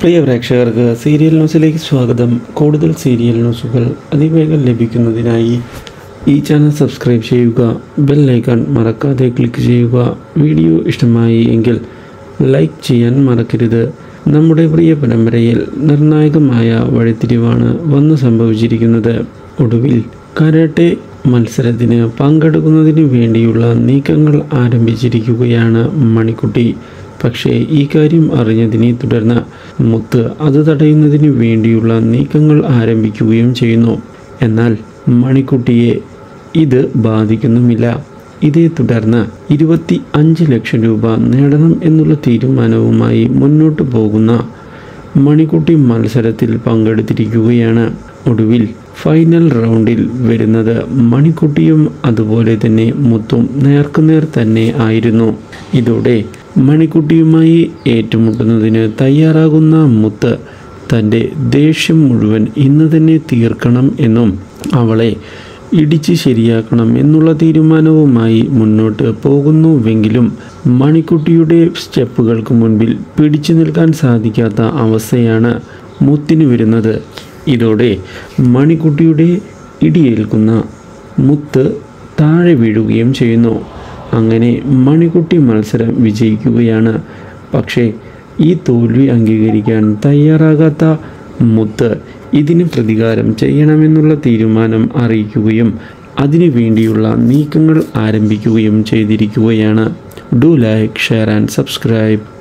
പ്രിയ പ്രേക്ഷകർക്ക് സീരിയൽ ന്യൂസിലേക്ക് സ്വാഗതം. കൂടുതൽ സീരിയൽ ന്യൂസുകൾ അതിവേഗം ലഭിക്കുന്നതിനായി ഈ ചാനൽ സബ്സ്ക്രൈബ് ചെയ്യുക, ബെൽ ഐക്കൺ മറക്കാതെ ക്ലിക്ക് ചെയ്യുക. വീഡിയോ ഇഷ്ടമായി എങ്കിൽ ലൈക്ക് ചെയ്യാൻ മറക്കരുത്. നമ്മുടെ പ്രിയ പരമ്പരയിൽ നിർണായകമായ വഴിത്തിരിവാണ് വന്നു സംഭവിച്ചിരിക്കുന്നത്. ഒടുവിൽ കരാട്ടെ മത്സരത്തിന് പങ്കെടുക്കുന്നതിന് വേണ്ടിയുള്ള നീക്കങ്ങൾ ആരംഭിച്ചിരിക്കുകയാണ് മണിക്കുട്ടി. പക്ഷേ ഈ കാര്യം അറിഞ്ഞതിനെ തുടർന്ന് മുത്ത് അത് തടയുന്നതിന് വേണ്ടിയുള്ള നീക്കങ്ങൾ ആരംഭിക്കുകയും ചെയ്യുന്നു. എന്നാൽ മണിക്കുട്ടിയെ ഇത് ബാധിക്കുന്നുമില്ല. ഇതേ തുടർന്ന് 25 ലക്ഷം രൂപ നേടണം എന്നുള്ള തീരുമാനവുമായി മുന്നോട്ട് പോകുന്ന മണിക്കുട്ടി മത്സരത്തിൽ പങ്കെടുത്തിരിക്കുകയാണ്. ഒടുവിൽ ഫൈനൽ റൗണ്ടിൽ വരുന്നത് മണിക്കുട്ടിയും അതുപോലെ തന്നെ മുത്തും നേർക്കുനേർ തന്നെ ആയിരുന്നു. ഇതോടെ മണിക്കുട്ടിയുമായി ഏറ്റുമുട്ടുന്നതിന് തയ്യാറാകുന്ന മുത്ത് തൻ്റെ ദേഷ്യം മുഴുവൻ ഇന്ന് തന്നെ തീർക്കണം എന്നും അവളെ ഇടിച്ച് ശരിയാക്കണം എന്നുള്ള തീരുമാനവുമായി മുന്നോട്ട് പോകുന്നുവെങ്കിലും മണിക്കുട്ടിയുടെ സ്റ്റെപ്പുകൾക്ക് മുൻപിൽ പിടിച്ചു നിൽക്കാൻ സാധിക്കാത്ത അവസ്ഥയാണ് മുത്തിന് വരുന്നത്. ഇതോടെ മണിക്കുട്ടിയുടെ ഇടിയേൽക്കുന്ന മുത്ത് താഴെ വീഴുകയും ചെയ്യുന്നു. അങ്ങനെ മണിക്കുട്ടി മത്സരം വിജയിക്കുകയാണ്. പക്ഷേ ഈ തോൽവി അംഗീകരിക്കാൻ തയ്യാറാകാത്ത മുത്ത് ഇതിന് പ്രതികാരം ചെയ്യണമെന്നുള്ള തീരുമാനം അറിയിക്കുകയും അതിനു വേണ്ടിയുള്ള നീക്കങ്ങൾ ആരംഭിക്കുകയും ചെയ്തിരിക്കുകയാണ്. Do like, share and subscribe.